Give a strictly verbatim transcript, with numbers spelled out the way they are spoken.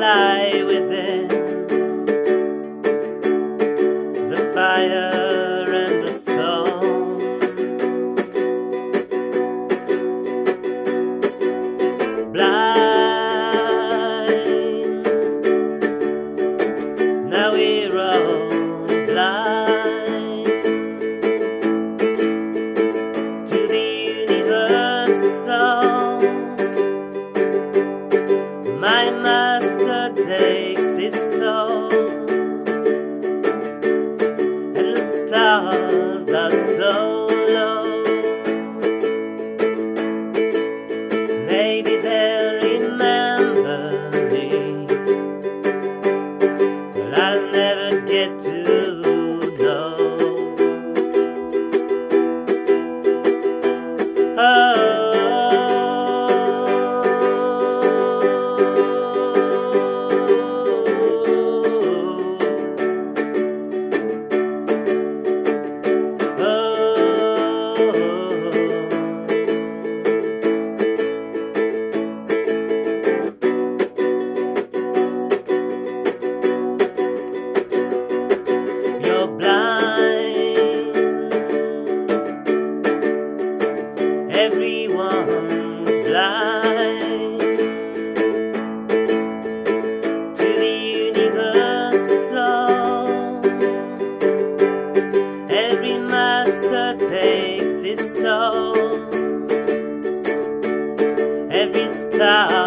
lie within the fire and the stone. Blind, now we're all blind to the universe song. My master takes his toll, and the stars are so low. Maybe they'll remember me, but I'll never get to know. Oh, everyone's blind to the universe song. Every master takes his toll. Every star